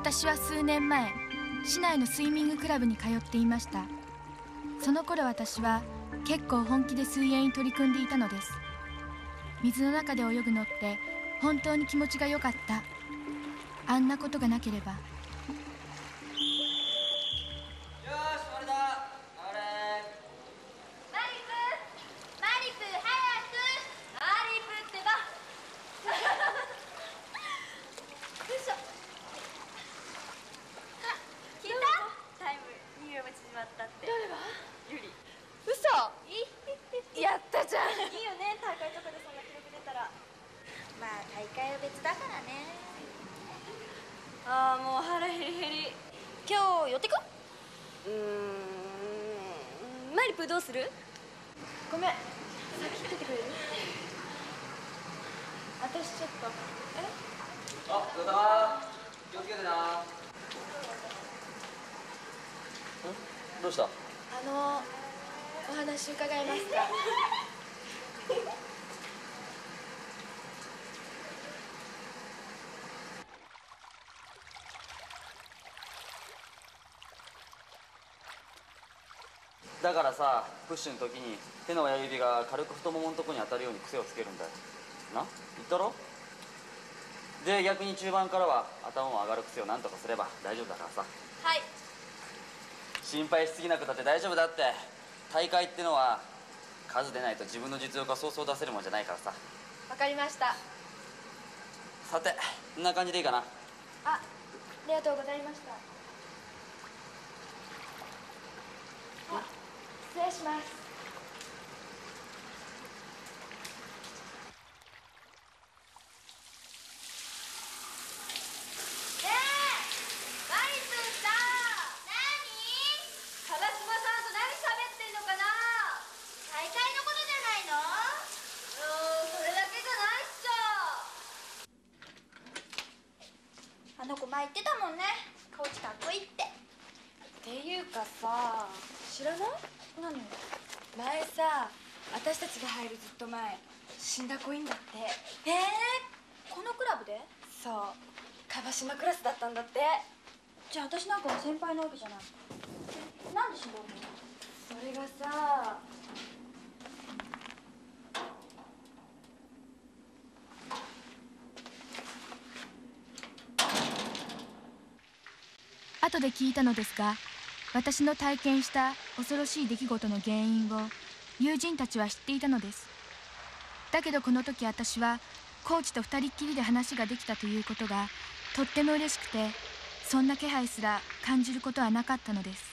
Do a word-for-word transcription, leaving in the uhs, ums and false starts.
私は数年前、市内のスイミングクラブに通っていました。その頃私は結構本気で水泳に取り組んでいたのです。水の中で泳ぐのって本当に気持ちが良かった。あんなことがなければ。 誰が？ ゆり。 嘘。やったじゃん。 いいよね、大会とかでそんな記録出たら。まあ大会は別だからね。ああ、もう腹減り減り。今日寄ってく？うーん、マリプどうする？ごめん、先来ててくれる？私ちょっと。え？ あ、どうだ？気をつけてな。どうした？ あのお話伺えますか？ だからさ、プッシュの時に手の親指が軽く太もものとこに当たるように癖をつけるんだよな。言ったろ？で、逆に中盤からは頭も上がる癖をなんとかすれば大丈夫だからさ。 はい。 心配しすぎなくたって大丈夫だって。大会ってのは数出ないと自分の実力がそうそう出せるもんじゃないからさ。 わかりました。 さて、こんな感じでいいかな。 あ、ありがとうございました。あ、失礼します。 あの子前言ってたもんね、コーチかっこいいって。 っていうかさ、知らない？ 何？ 前さ、私たちが入るずっと前、死んだ子いんだって。 えー、このクラブで？ そう、樺島クラスだったんだって。 じゃあ私なんかは先輩なわけじゃない。なんで死んだの？ それがさ、 後で聞いたのですが、私の体験した恐ろしい出来事の原因を友人たちは知っていたのです。だけどこの時私はコーチと二人っきりで話ができたということがとっても嬉しくて、そんな気配すら感じることはなかったのです。